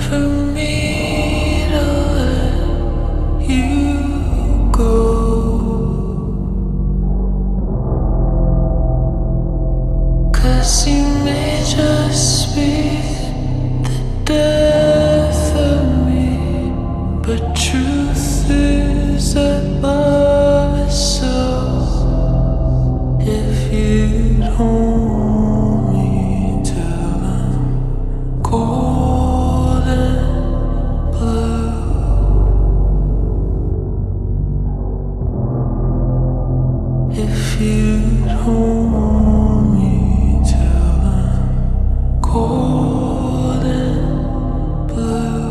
for me to let you go. 'Cause you may just be the death of me, but truth is that love is so. If you'd hold me till I'm cold and blue, if you'd hold me till I'm cold and blue.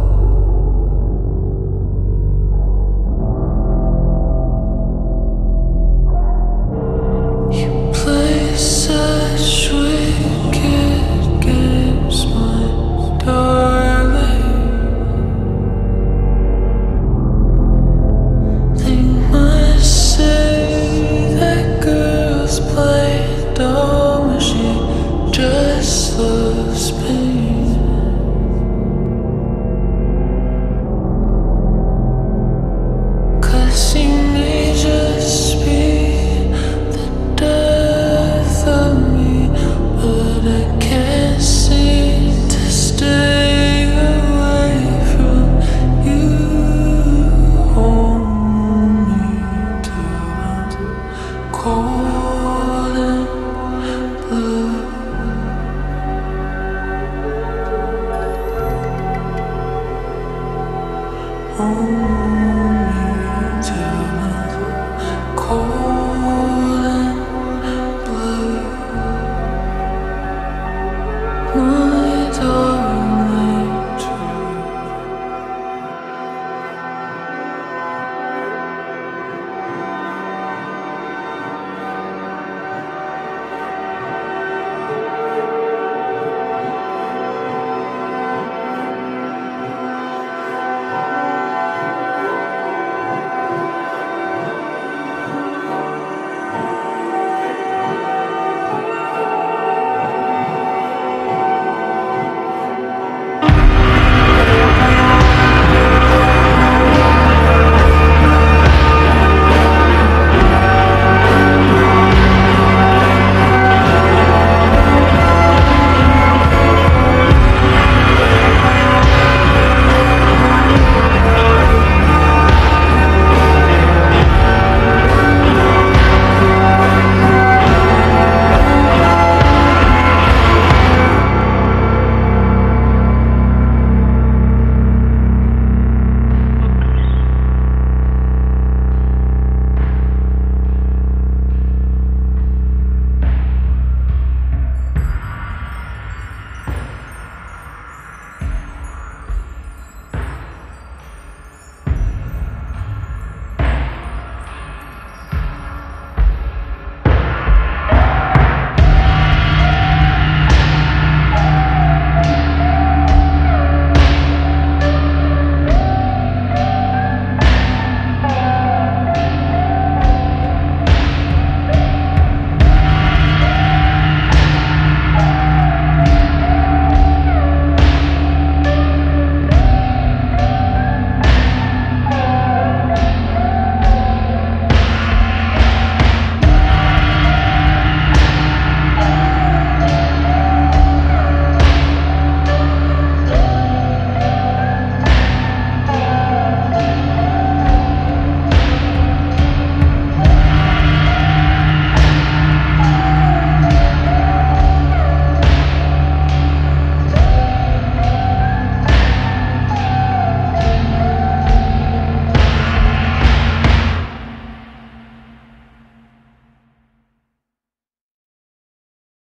You play such wicked games, my darling. They must say that girls play dumb, and she just loves pain. 'Cause you may just be the death of me, but I can't seem to stay away from you. Hold me till I'm cold and blue. Oh.